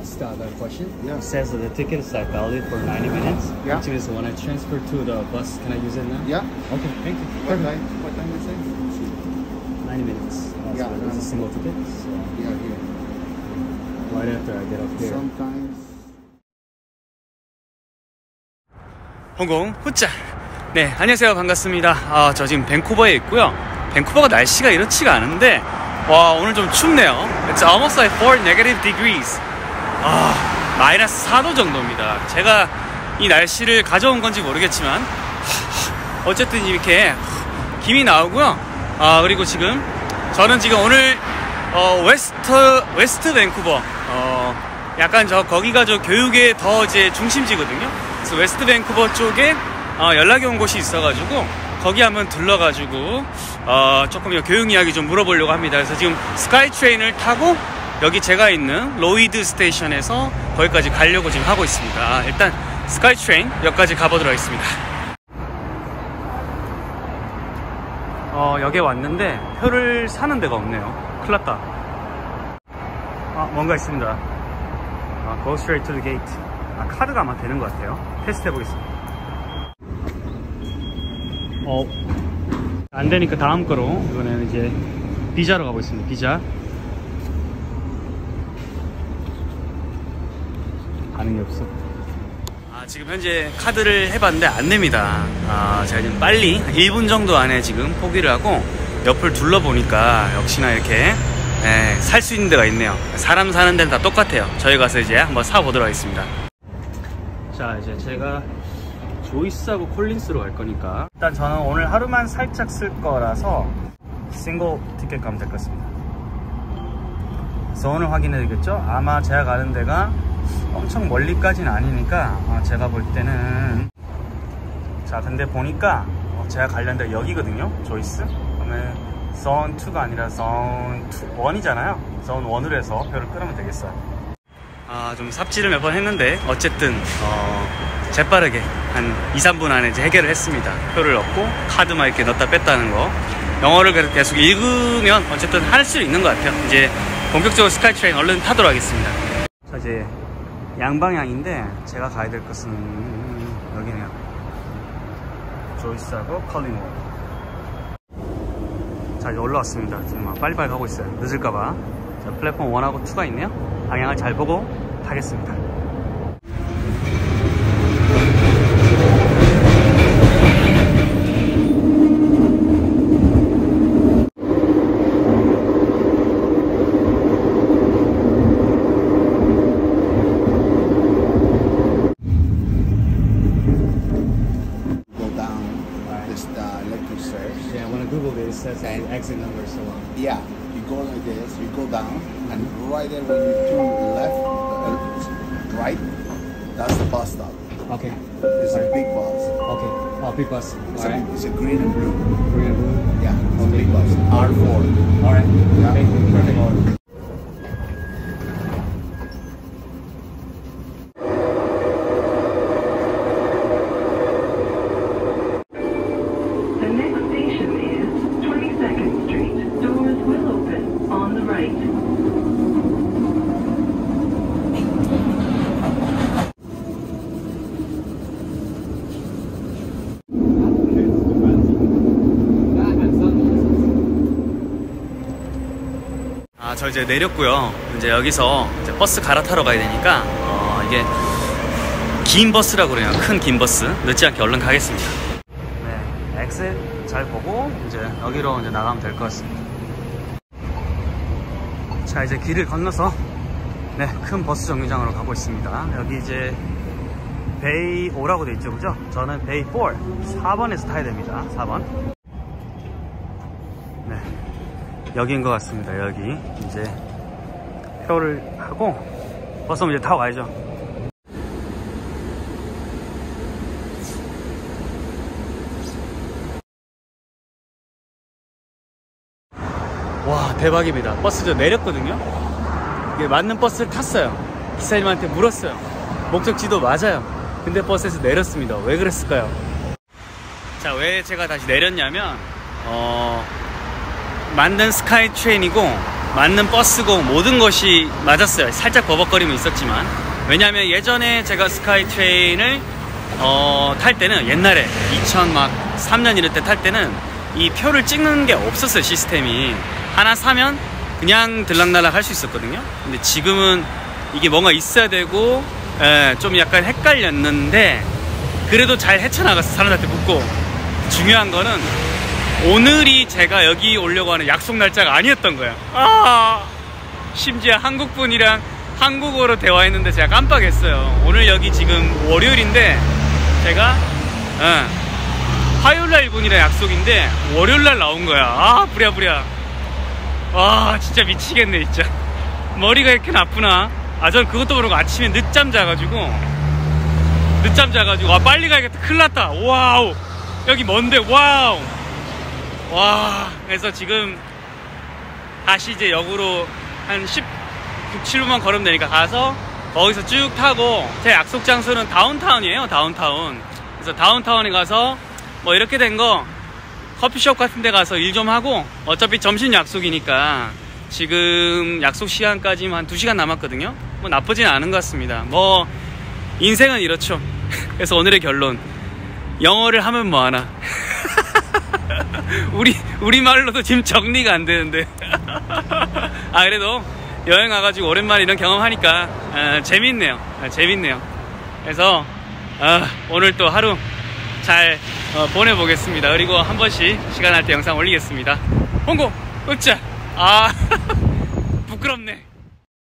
ask the other question? Yeah. It says that the ticket is like valid for 90 minutes. Yeah. Which means when I transfer to the bus, can I use it now? Yeah. Okay, thank you. What time is it? 90 minutes. Yeah, So it's a single ticket. So Yeah, here. right after I get up here. Sometimes. 홍콩 후짜. 네, 안녕하세요. 반갑습니다. 저 지금 밴쿠버에 있고요. 밴쿠버가 날씨가 이렇지가 않은데 와, 오늘 좀 춥네요. It's almost like 4 negative degrees. 마이너스 4도 정도입니다. 제가 이 날씨를 가져온 건지 모르겠지만 어쨌든 이렇게 김이 나오고요. 그리고 지금 저는 지금 오늘 웨스트 밴쿠버 약간 거기가 교육의 더 이제 중심지거든요. 그래서 웨스트 밴쿠버 쪽에 연락이 온 곳이 있어가지고 거기 한번 들러가지고 조금 교육 이야기 좀 물어보려고 합니다. 그래서 지금 스카이트레인을 타고 여기 제가 있는 로이드 스테이션에서 거기까지 가려고 지금 하고 있습니다. 일단 스카이트레인 역까지 가보도록 하겠습니다. 여기에 왔는데 표를 사는 데가 없네요. 큰일 났다. 뭔가 있습니다. Go straight to the gate. 카드가 아마 되는 것 같아요. 테스트 해보겠습니다. 안 되니까 다음 거로 이번에는 이제 비자로 가보겠습니다. 비자. 반응이 없어. 지금 현재 카드를 해봤는데 안 됩니다. 제가 지금 빨리 1분 정도 안에 지금 포기를 하고 옆을 둘러보니까 역시나 이렇게 살 수 있는 데가 있네요. 사람 사는 데는 다 똑같아요. 저희 가서 이제 한번 사보도록 하겠습니다. 자, 이제 제가 조이스하고 콜린스로 갈 거니까 일단 저는 오늘 하루만 살짝 쓸 거라서 싱글 티켓 가면 될 것 같습니다. 존을 확인해 되겠죠? 아마 제가 가는 데가 엄청 멀리까지는 아니니까 제가 볼 때는 자, 근데 보니까 제가 가려는 데가 여기거든요. 조이스. 그러면 존 2가 아니라 존 1이잖아요. 존 1으로 해서 표를 끊으면 되겠어요. 좀 삽질을 몇 번 했는데 어쨌든 재빠르게 한 2-3분 안에 이제 해결을 했습니다. 표를 넣고 카드만 이렇게 넣었다 뺐다 하는 거 영어를 계속 읽으면 어쨌든 할 수 있는 것 같아요. 이제 본격적으로 스카이트레인 얼른 타도록 하겠습니다. 자, 이제 양방향인데 제가 가야 될 것은 여기네요. 조이스하고 컬링홀. 자, 이제 올라왔습니다. 지금 빨리빨리 가고 있어요. 늦을까봐. 자, 플랫폼 1하고 2가 있네요. 방향을 잘 보고 타겠습니다. Exit number, so Yeah, you go like this, you go down, and right there when you turn left, right, that's the bus stop. okay. It's a big bus. Okay. Big bus. Alright. It's a green and blue. Green and blue. Yeah, it's a big bus. R4. Alright. Yeah. Thank you. Perfect. 저 이제 내렸고요. 이제 여기서 이제 버스 갈아타러 가야 되니까 이게 긴 버스라고 그래요. 큰 긴 버스. 늦지 않게 얼른 가겠습니다. 네, 엑셀 잘 보고 이제 여기로 이제 나가면 될 것 같습니다. 자, 이제 길을 건너서 네, 큰 버스 정류장으로 가고 있습니다. 여기 이제 베이 5라고 돼 있죠, 그죠? 저는 베이 4, 4번에서 타야 됩니다. 4번. 네, 여기인 것 같습니다. 여기 이제 표를 하고 버스 이제 타고 가야죠. 와, 대박입니다. 버스 저 내렸거든요. 이게 맞는 버스를 탔어요. 기사님한테 물었어요. 목적지도 맞아요. 근데 버스에서 내렸습니다. 왜 그랬을까요? 자, 왜 제가 다시 내렸냐면 만든 스카이트레인이고 맞는 버스고 모든 것이 맞았어요. 살짝 버벅거림은 있었지만. 왜냐하면 예전에 제가 스카이트레인을 탈 때는 옛날에 2003년 이럴 때 탈 때는 이 표를 찍는 게 없었어요. 시스템이 하나 사면 그냥 들락날락 할 수 있었거든요. 근데 지금은 이게 뭔가 있어야 되고 좀 약간 헷갈렸는데 그래도 잘 헤쳐나갔어. 사람들한테 묻고. 중요한 거는 오늘이 제가 여기 오려고 하는 약속 날짜가 아니었던 거예요. 심지어 한국분이랑 한국어로 대화했는데 제가 깜빡했어요. 오늘 여기 지금 월요일인데 제가 화요일날 분이랑 약속인데 월요일날 나온 거야. 부랴부랴. 와 진짜 미치겠네 진짜. 머리가 이렇게 나쁘나. 전 그것도 모르고 아침에 늦잠 자가지고 빨리 가야겠다. 큰일 났다. 와우 여기 먼데. 와우. 와 그래서 지금 다시 이제 역으로 한 16-17분만 걸으면 되니까 가서 거기서 쭉 타고, 제 약속 장소는 다운타운이에요. 다운타운. 그래서 다운타운에 가서 뭐 이렇게 된 거 커피숍 같은 데 가서 일 좀 하고, 어차피 점심 약속이니까 지금 약속 시간까지만 한 2시간 남았거든요. 뭐 나쁘진 않은 것 같습니다. 뭐 인생은 이렇죠. 그래서 오늘의 결론, 영어를 하면 뭐하나. 우리말로도 지금 정리가 안 되는데. 그래도 여행 와가지고 오랜만에 이런 경험하니까 재밌네요. 재밌네요. 그래서 오늘 또 하루 잘 보내보겠습니다. 그리고 한 번씩 시간 날 때 영상 올리겠습니다. 홍보! 으쌰! 부끄럽네.